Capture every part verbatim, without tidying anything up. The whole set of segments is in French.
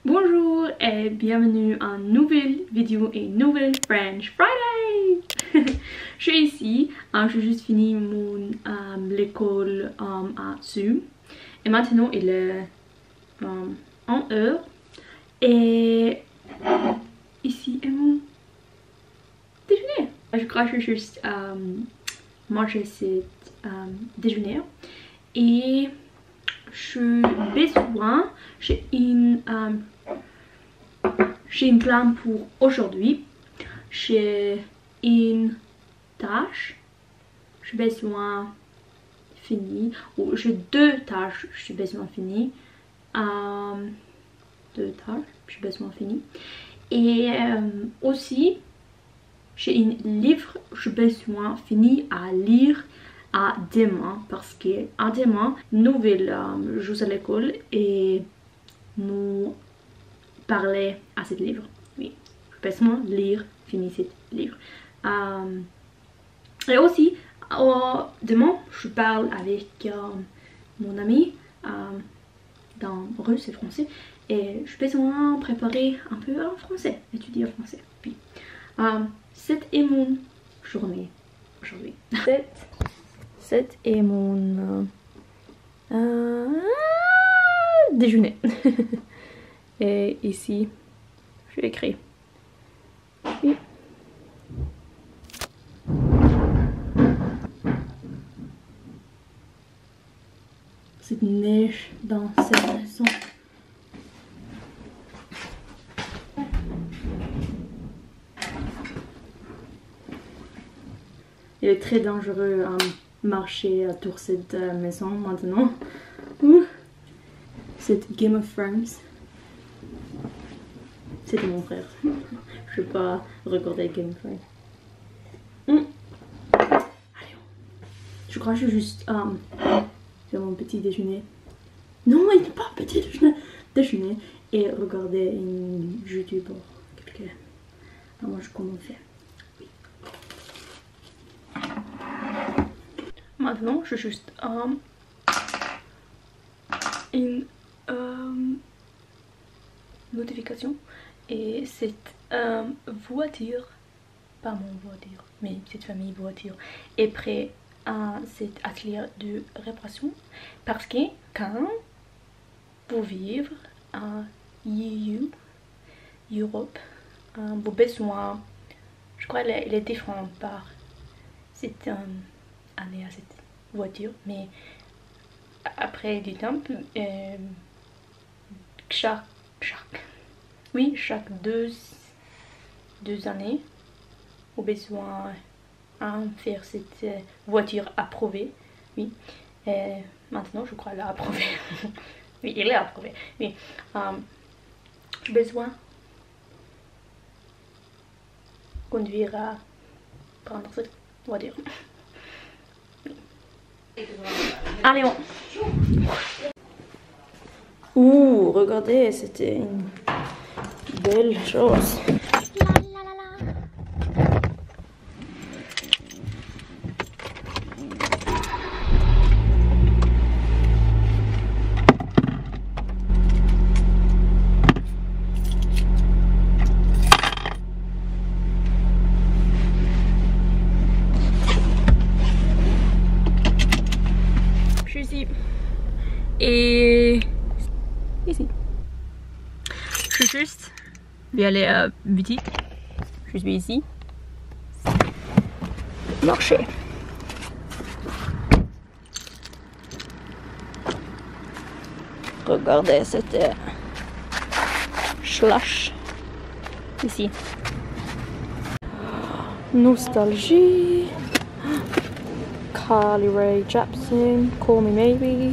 Bonjour et bienvenue à une nouvelle vidéo et nouvelle French Friday. Je suis ici, hein, j'ai juste fini mon euh, l'école um, à Zoom et maintenant il est um, en heure et ici est mon déjeuner. Je crois que je vais juste um, manger cet um, déjeuner et je besoin, j'ai une, um, j'ai une plan pour aujourd'hui. J'ai une tâche, j'ai besoin fini, ou j'ai deux tâches, j'ai besoin fini. Um, deux tâches, j'ai besoin fini. Et um, aussi, j'ai un livre, j'ai besoin fini à lire à demain parce que à demain nouvelle euh, jour à l'école et nous parler à ce livre. Oui, je peux lire, finir ce livre. Euh, et aussi euh, demain je parle avec euh, mon ami euh, dans russe et français et je peux besoin préparer un peu en français, étudier en français. Puis euh, cette est mon journée aujourd'hui. Cette Cette est mon euh, euh, déjeuner. Et ici, je écris. Oui. Cette neige dans cette maison. Il est très dangereux à marcher autour de cette maison maintenant. Ouh. C'est Game of Thrones. C'était mon frère. Je ne vais pas regarder Game of Thrones. Mm. Allez, je crois que je vais juste um, faire mon petit déjeuner. Non, il n'est pas petit déjeuner. Déjeuner et regarder une YouTube ou quelque. Alors moi je commence. Maintenant, je juste um, une um, notification et cette um, voiture, pas mon voiture, mais cette famille voiture est prête à cet atelier de réparation parce que quand vous vivez à E U, Europe, um, vos besoins, je crois qu'il est différent par cette um, année à cette voiture, mais après du temps, euh, chaque, chaque, oui, chaque deux, deux années, au besoin de faire cette voiture approuvée, oui, et maintenant je crois qu'elle est approuvée, oui, il est approuvé, oui, euh, j'ai besoin de conduire à prendre cette voiture. Allez, on. Ouh, regardez, c'était une belle chose. Et ici. Je suis juste, je vais aller à la boutique. Je suis ici. Marché. Regardez cette euh, slash ici. Nostalgie. Carly Rae Jepsen, Call Me Maybe.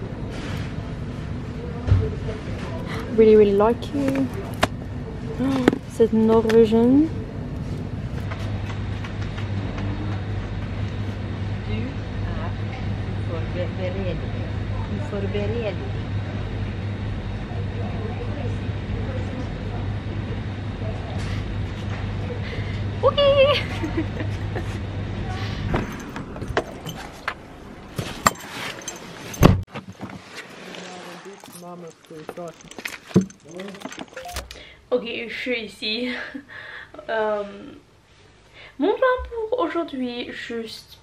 Really, really like you. C'est norvégienne. Du er uforberedig. Uforberedig. Okay. Mama, Ok, je suis ici. euh, mon plan pour aujourd'hui, juste...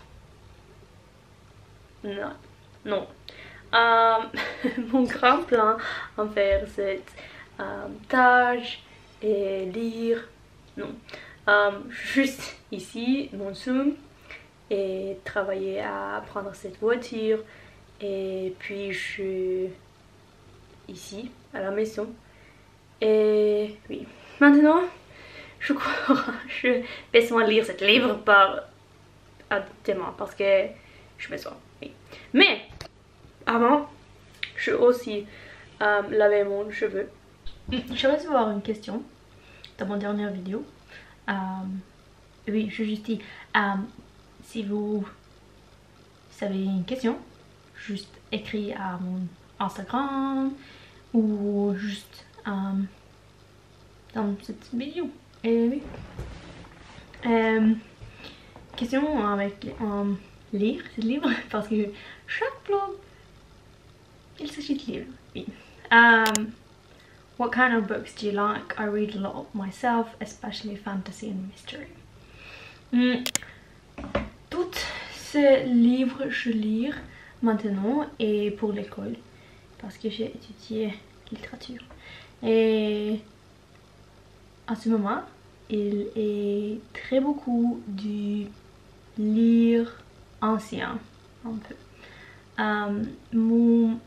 Non. Non. Euh, mon grand plan en faire cette euh, tâche et lire. Non. Euh, juste ici, mon Zoom, et travailler à prendre cette voiture. Et puis je suis ici, à la maison. Et oui, maintenant, je crois que je besoin de lire ce livre par demain parce que je besoin, oui. Mais avant, je aussi euh, laver mon cheveu. Je recevoir une question dans mon dernière vidéo. Euh, oui, je juste dit, euh, si vous avez une question, juste écrit à mon Instagram ou juste euh, dans cette vidéo. Et oui. Euh, question avec euh, lire ce livre parce que chaque vlog il s'agit de livres. Oui. Um, what kind of books do you like? I read a lot myself, especially fantasy and mystery. Mm. Tous ces livres je lis maintenant et pour l'école parce que j'ai étudié littérature. Et à ce moment, il est très beaucoup du lire ancien, un peu. Um, mon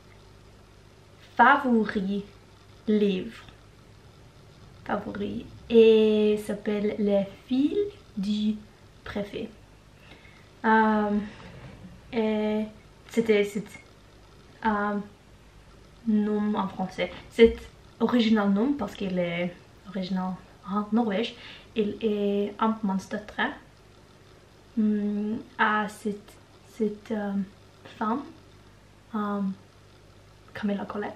favori livre favori et s'appelle Les fils du préfet. Um, et c'était un nom en français. C'est original nom parce qu'il est original en Norvège. Il est un monster um, à cette, cette um, femme, um, Camilla Collett.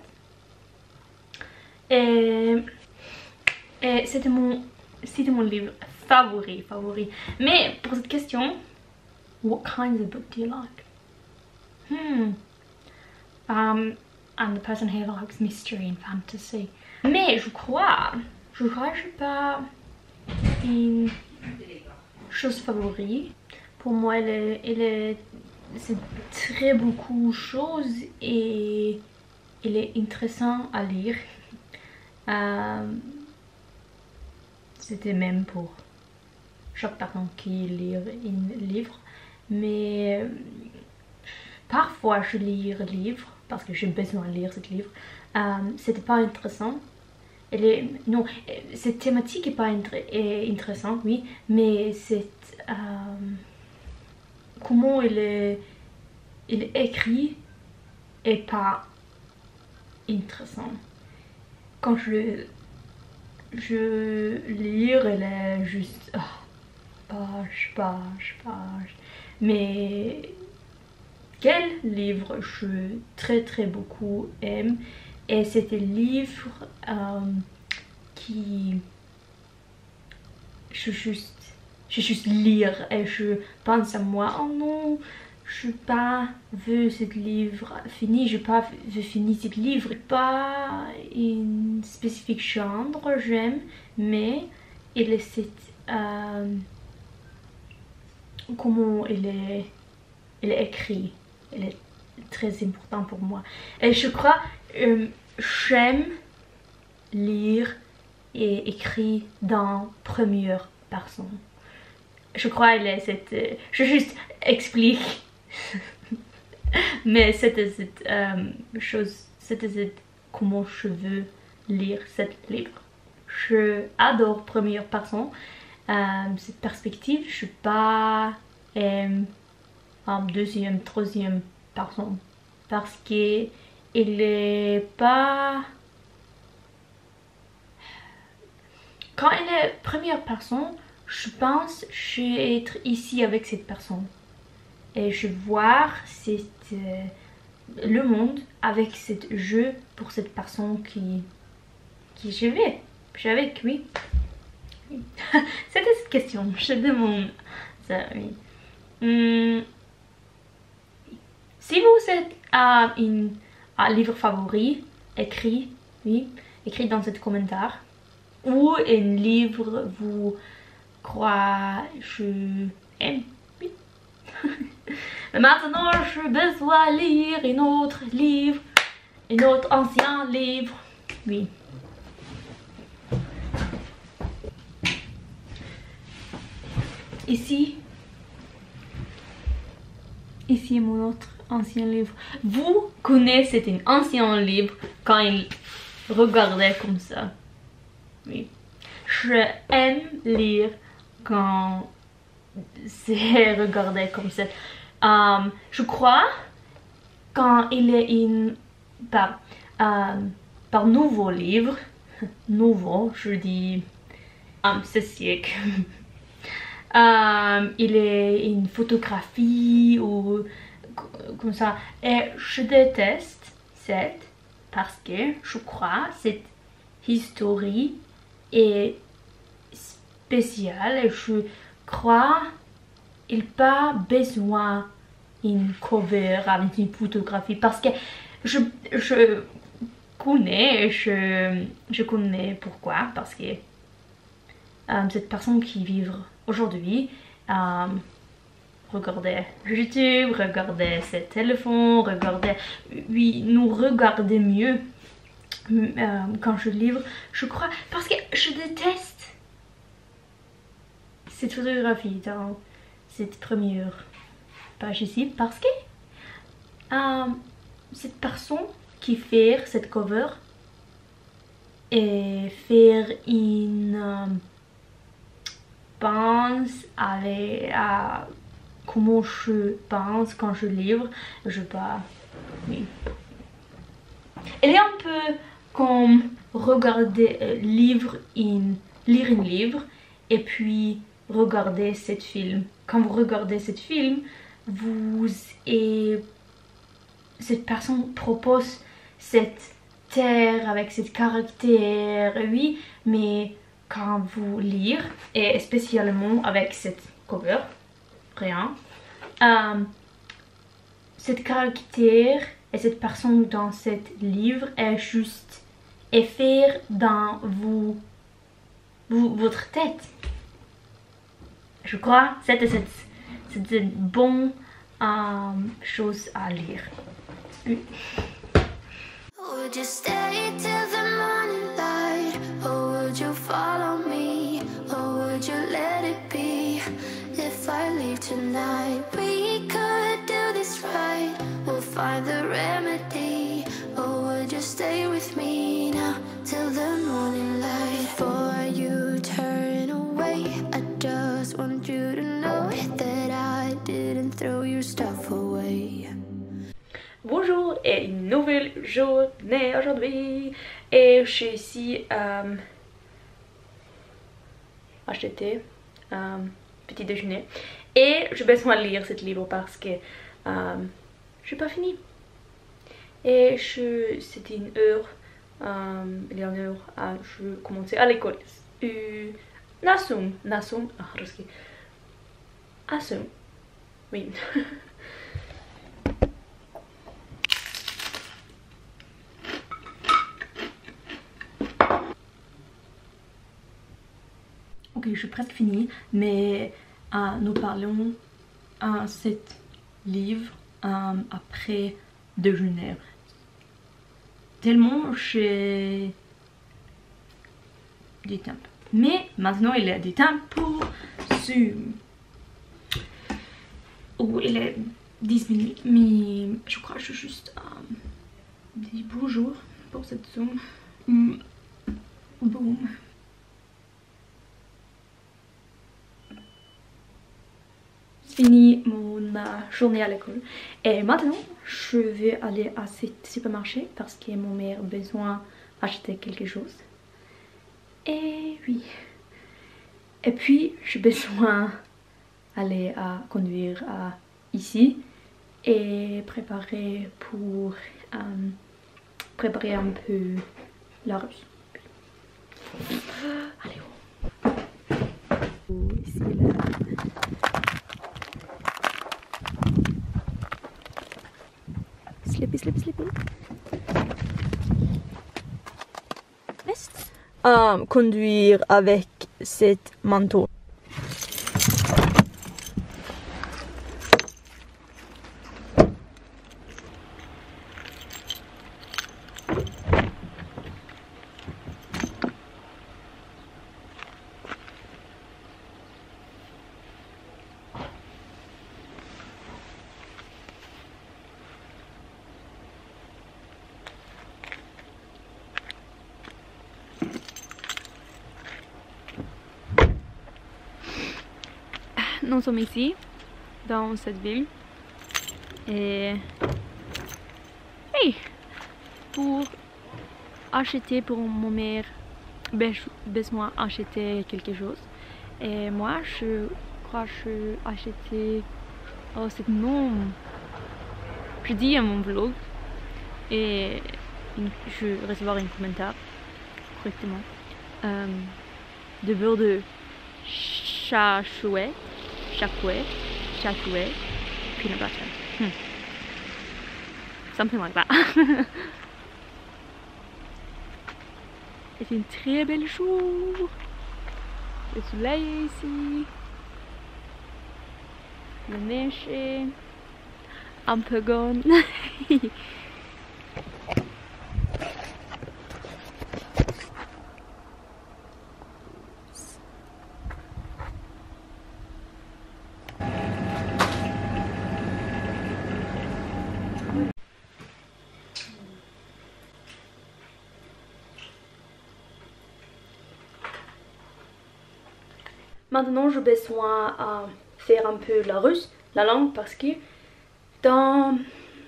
Et, et c'était mon, c'était mon livre favori, favori. Mais pour cette question, what kinds of book do you like? Hmm. Um, I'm the person who likes mystery and fantasy. Mais je crois, je crois que je n'ai pas une chose favorite. Pour moi, elle est, elle est, c'est très beaucoup de choses et il est intéressant à lire. Euh, C'était même pour chaque personne qui lit un livre. Mais euh, parfois je lis un livre parce que j'ai besoin de lire ce livre. Euh, C'était pas intéressant. Elle est, non, cette thématique est pas est intéressante, oui, mais c'est euh, comment il est, il est écrit est pas intéressant. Quand je je lis, elle est juste oh, page, page, page. Mais quel livre je très très beaucoup aime, et c'est un livre euh, qui je juste je juste lire et je pense à moi, oh non, je pas vu ce livre fini, je pas vu fini ce livre, pas une spécifique genre j'aime, mais il est cette euh, comment il est il est écrit, il est très important pour moi. Et je crois euh, j'aime lire et écrire dans première personne. Je crois il est cette euh, je juste explique mais c'était cette euh, chose, c'était cette comment je veux lire ce livre. Je adore première personne, euh, cette perspective. Je suis pas euh, en deuxième, troisième personne parce que il est pas. Quand il est première personne, je pense je vais être ici avec cette personne et je vois cette, euh, le monde avec ce jeu pour cette personne qui qui je vais, je vais avec lui. Oui. C'était cette question, je demande ça, oui. Hum. Si vous êtes à euh, un livre favori écrit, oui, écrire dans ce commentaire. Ou un livre vous croit je aime. Oui. Mais maintenant, je besoin de lire un autre livre, un autre ancien livre. Oui. Ici, ici est mon autre ancien livre. Vous connaissez un ancien livre quand il regardait comme ça. Oui. Je aime lire quand c'est regardé comme ça. Um, je crois quand il est une par, um, par nouveau livre, nouveau, je dis um, ce siècle. Um, il est une photographie ou comme ça. Et je déteste cette parce que je crois cette histoire est spéciale et je crois il pas besoin d'une cover avec une photographie parce que je, je connais je, je connais pourquoi parce que um, cette personne qui vit aujourd'hui um, regardez YouTube, regardez ses téléphones, regardez, oui, nous regardons mieux euh, quand je livre, je crois, parce que je déteste cette photographie dans cette première page ici, parce que euh, cette personne qui fait cette cover et faire une euh, pense avec à comment je pense quand je livre, je pas, oui. Elle est un peu comme regarder euh, livre in, lire un livre et puis regarder cette film. Quand vous regardez cette film, vous et cette personne propose cette terre avec cette caractère, oui, mais quand vous lire et spécialement avec cette cover, rien, euh, cette caractère et cette personne dans ce livre est juste et faire dans vous, vous votre tête. Je crois que c'est c'est une bonne euh, chose à lire. Oui. Would you stay till the morning light, or would you follow me, or would you let it be? If I leave tonight, we could do this right. We'll find the remedy. Or would you stay with me now till the morning light? Before you turn away, I just want you to know that I didn't throw your stuff away. Bonjour et une nouvelle journée aujourd'hui et je suis ici euh, acheter un petit déjeuner et j'ai besoin de lire ce livre parce que euh, je n'ai pas fini et c'est une heure, euh, il y a une heure à je commencer à l'école. Euh, Nasum, Nasum, ah, ruski. Asum, oui. Ok, je suis presque finie, mais euh, nous parlons à euh, cet livre euh, après déjeuner. Tellement j'ai du temps. Mais maintenant il y a du temps pour Zoom. Oh, il est dix minutes, mais je crois que je juste euh, dis bonjour pour cette Zoom. Mm. Boom. Fini mon euh, journée à l'école et maintenant je vais aller à ce supermarché parce que mon mère a besoin d'acheter quelque chose et oui et puis j'ai besoin d'aller à conduire à ici et préparer pour euh, préparer un peu la rue. Allez, oh. Ici là. Slippy, slippy, slippy. test euh, conduire avec cet manteau. Nous sommes ici, dans cette ville, et hey, pour acheter pour mon mère, besoin acheter quelque chose. Et moi, je crois que je acheté, oh c'est non, je dis à mon vlog et je vais recevoir un commentaire correctement. Euh, de beurre de chachouet. Chakoué, chakoué, peanut butter. Hmm. Something like that. C'est une très belle jour. Le soleil est ici. La neige est un peu gone. Maintenant, j'ai besoin de faire un peu la russe, la langue, parce que dans,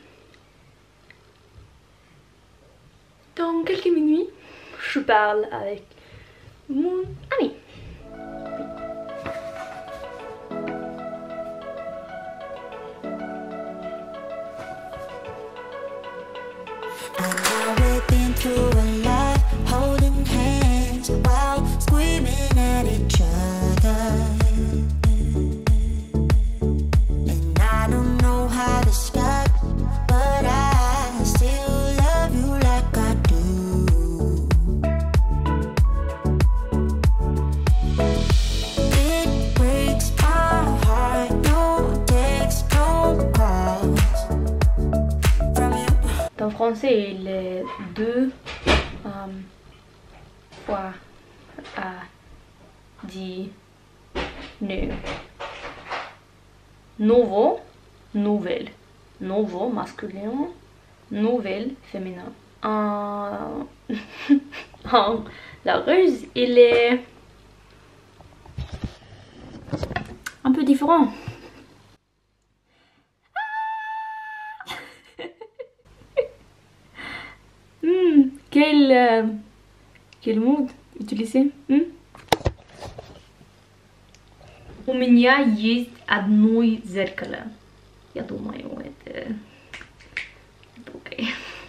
dans quelques minutes, je parle avec mon ami. En français, les deux euh, fois à dit nu. Nouveau, nouvelle. Nouveau masculin, nouvelle féminin. En, en la russe, il est un peu différent. Hmm, quel, euh, quel mot utiliser? Hmm? У меня есть одно зеркало. Я думаю, это... это окей.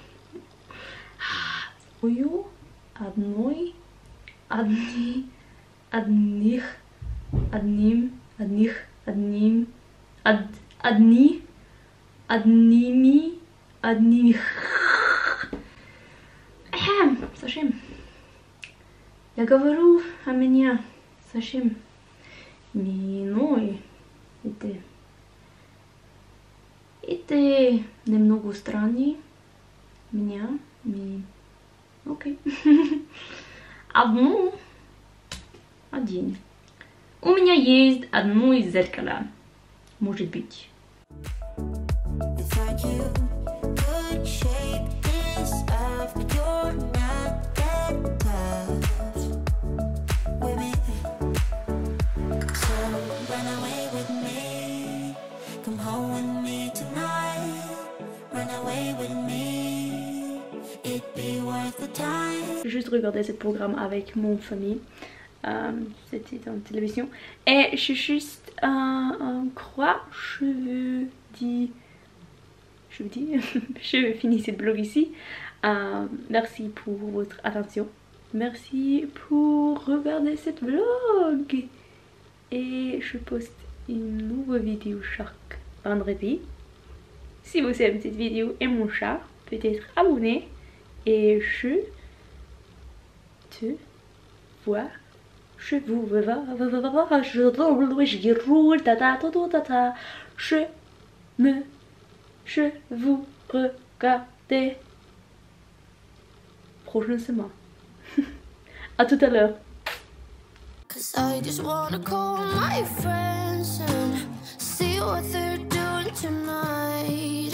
Ую одной, одни, одних, одним, одних, одним, од, одни, одними, одних. Совсем. Я говорю о меня совсем не иной. Это, это немного странный. Меня не... Окей. Одну. Один. У меня есть одно зеркало. Может быть. J'ai juste regardé ce programme avec mon famille. Euh, C'était en télévision. Et je juste euh, euh, crois, je veux dire, je veux dire, je vais finir ce blog ici. Euh, merci pour votre attention. Merci pour regarder cette vlog. Et je poste une nouvelle vidéo chaque vendredi. Si vous aimez cette vidéo et mon chat, peut-être abonnez. Et je te vois, je vous vois, je roule, tata, tata, tata, je me, je vous regardais. Prochain semaine. À tout à l'heure. Cause I just wanna call my friends and see what they're doing tonight.